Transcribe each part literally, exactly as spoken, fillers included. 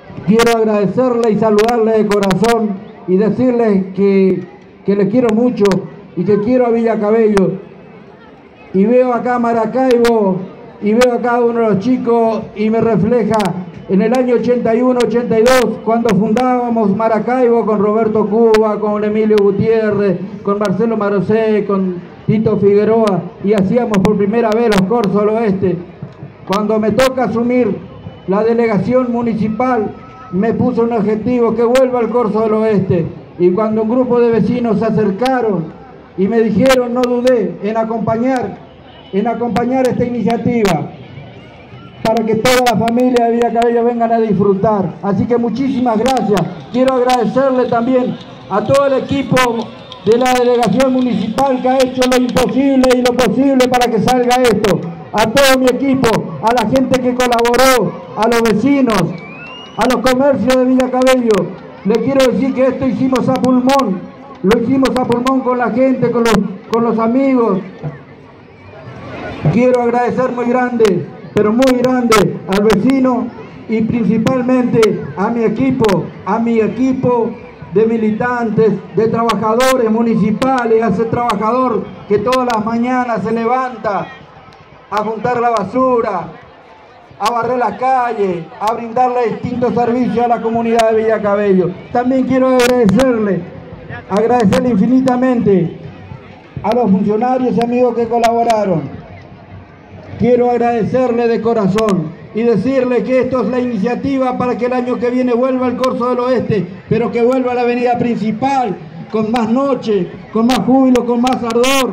quiero agradecerle y saludarle de corazón y decirle que, que le quiero mucho y que quiero a Villa Cabello. Y veo acá a Maracaibo y veo a cada uno de los chicos y me refleja en el año ochenta y uno ochenta y dos, cuando fundábamos Maracaibo con Roberto Cuba, con Emilio Gutiérrez, con Marcelo Marosé, con Tito Figueroa, y hacíamos por primera vez los Corsos del Oeste. Cuando me toca asumir la delegación municipal, me puso un objetivo, que vuelva al Corso del Oeste. Y cuando un grupo de vecinos se acercaron y me dijeron, no dudé en acompañar, en acompañar esta iniciativa, para que toda la familia de Villa Cabello vengan a disfrutar. Así que muchísimas gracias. Quiero agradecerle también a todo el equipo de la delegación municipal que ha hecho lo imposible y lo posible para que salga esto. A todo mi equipo, a la gente que colaboró, a los vecinos, a los comercios de Villa Cabello. Le quiero decir que esto hicimos a pulmón, lo hicimos a pulmón con la gente, con los, con los amigos. Quiero agradecer muy grande, pero muy grande al vecino y principalmente a mi equipo, a mi equipo de militantes, de trabajadores municipales, a ese trabajador que todas las mañanas se levanta a juntar la basura, a barrer la calle, a brindarle distintos servicios a la comunidad de Villa Cabello. También quiero agradecerle, agradecerle infinitamente a los funcionarios y amigos que colaboraron. Quiero agradecerle de corazón y decirle que esto es la iniciativa para que el año que viene vuelva al Corso del Oeste, pero que vuelva a la avenida principal, con más noche, con más júbilo, con más ardor.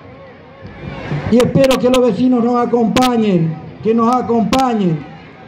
Y espero que los vecinos nos acompañen, que nos acompañen.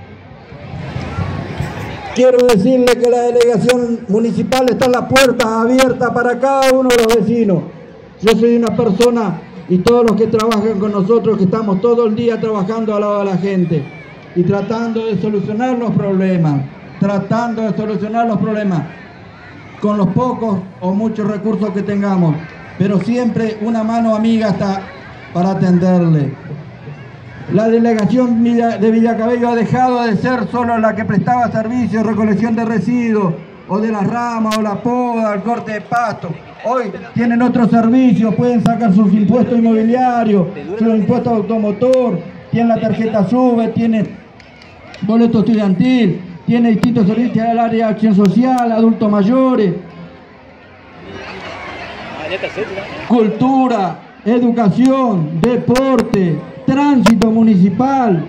Quiero decirle que la delegación municipal está en las puertas abiertas para cada uno de los vecinos. Yo soy una persona, y todos los que trabajan con nosotros, que estamos todo el día trabajando al lado de la gente y tratando de solucionar los problemas, tratando de solucionar los problemas con los pocos o muchos recursos que tengamos, pero siempre una mano amiga está para atenderle. La delegación de Villa Cabello ha dejado de ser solo la que prestaba servicios, recolección de residuos, o de las ramas, o la poda, el corte de pasto. Hoy tienen otros servicios, pueden sacar sus impuestos inmobiliarios, sus impuestos automotor, tienen la tarjeta SUBE, tienen boleto estudiantil, tienen distintos servicios del área de acción social, adultos mayores, cultura, educación, deporte, tránsito municipal.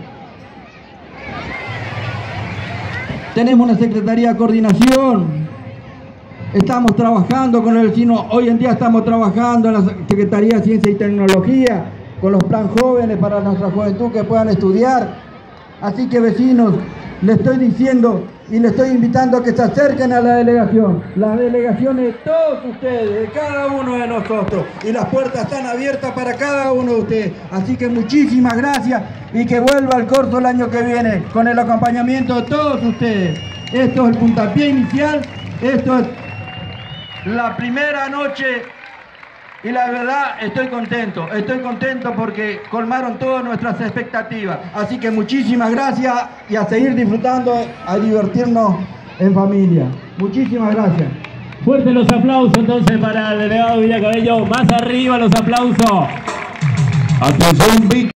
Tenemos una secretaría de coordinación. Estamos trabajando con el vecino. Hoy en día estamos trabajando en la Secretaría de Ciencia y Tecnología, con los plan jóvenes para nuestra juventud que puedan estudiar. Así que, vecinos, les estoy diciendo y les estoy invitando a que se acerquen a la delegación. Las delegaciones de todos ustedes, de cada uno de nosotros. Y las puertas están abiertas para cada uno de ustedes. Así que muchísimas gracias y que vuelva al Corso el año que viene con el acompañamiento de todos ustedes. Esto es el puntapié inicial. Esto es la primera noche y la verdad estoy contento, estoy contento porque colmaron todas nuestras expectativas. Así que muchísimas gracias y a seguir disfrutando, a divertirnos en familia. Muchísimas gracias. Fuertes los aplausos entonces para el delegado Villa Cabello. Más arriba los aplausos. Atención,